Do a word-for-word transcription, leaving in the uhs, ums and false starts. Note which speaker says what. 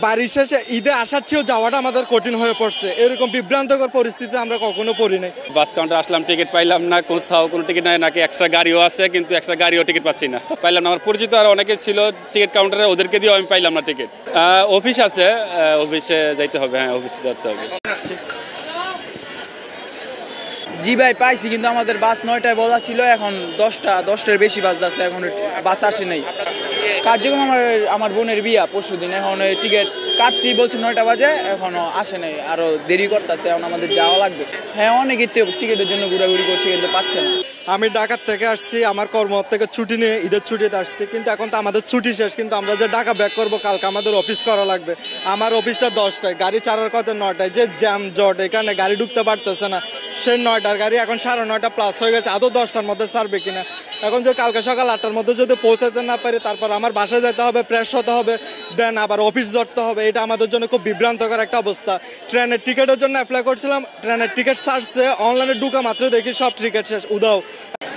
Speaker 1: বাড়ির শেষে ঈদে আসার চেয়েও যাওয়াটা আমাদের কঠিন হয়ে পড়ছে। এরকম বিভ্রান্তকর পরিস্থিতি আমরা কখনো পড়ি নাই।
Speaker 2: বাস কাউন্টার আসলাম, টিকিট পাইলাম না, কোথাও কোনো টিকিট নাই, নাকি এক্সট্রা গাড়িও আছে কিন্তু এক্সট্রা গাড়িও টিকিট পাচ্ছি না, পাইলাম না। আমার পরিচিত আর অনেকে ছিল টিকিট কাউন্টারে, ওদেরকে দিয়েও আমি পাইলাম না টিকিট। অফিস আছে, অফিসে যাইতে হবে। হ্যাঁ, অফিসে যেতে হবে।
Speaker 3: জি ভাই পাইছি, কিন্তু আমাদের বাস নয়টায় বলা ছিল, এখন দশটা দশটার বেশি বাস আছে, এখন বাস আসে নাই। কার্যক্রম আমার আমার বোনের বিয়া পরশু দিন, এখন টিকিট কাটছি বলছে নয়টা বাজে, এখনো আসে নাই, আরো দেরি করতেছে, এখন আমাদের যাওয়া লাগবে। হ্যাঁ, অনেকে টিকিটের জন্য ঘোরাঘুরি করছে কিন্তু পাচ্ছে না।
Speaker 1: আমি ঢাকা থেকে আসছি, আমার কর্ম থেকে ছুটি নিয়ে ঈদের ছুটিতে আসছি, কিন্তু এখন তো আমাদের ছুটি শেষ, কিন্তু আমরা যে ঢাকা ব্যাক করবো কালকে আমাদের অফিস করা লাগবে। আমার অফিসটা দশটায়, গাড়ি ছাড়ার কথা নয়টায়, যে জ্যাম জট এখানে গাড়ি ঢুকতে পারতেছে না। সে নয়টার গাড়ি এখন সাড়ে নয়টা প্লাস হয়ে গেছে, আদৌ দশটার মধ্যে ছাড়বে কিনা। এখন যে কালকে সকাল আটটার মধ্যে যদি পৌঁছাতে না পারি, তারপর আমার বাসায় যেতে হবে, ফ্রেশ হতে হবে, দেন আবার অফিস ধরতে হবে। এটা আমাদের জন্য খুব বিভ্রান্তকর একটা অবস্থা। ট্রেনের টিকিটের জন্য অ্যাপ্লাই করছিলাম, ট্রেনের টিকিট ছাড়ছে, অনলাইনে ঢুকা মাত্র দেখি সব টিকিট শেষ, উদাও।